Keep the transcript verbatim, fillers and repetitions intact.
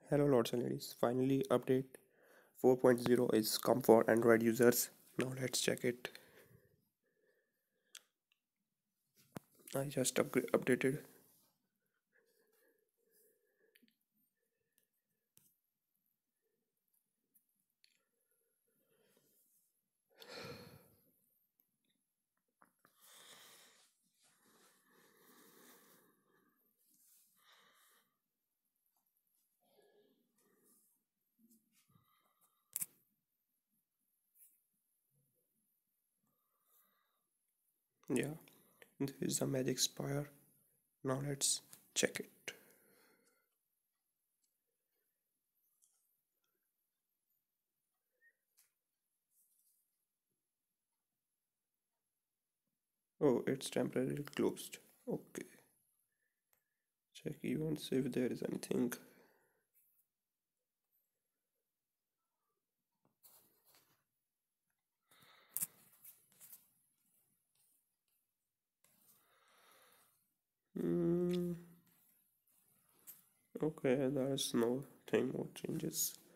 Hello lords and ladies, finally update four point zero is come for Android users. Now let's check it. I just upgrade, updated. Yeah, this is the magic spire. Now let's check it. Oh, it's temporarily closed. Okay, check events if there is anything. Hmm. Okay, there's no thing more changes.